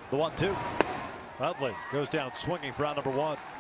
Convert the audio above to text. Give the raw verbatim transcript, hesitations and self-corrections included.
The one two. Utley goes down swinging for out number one.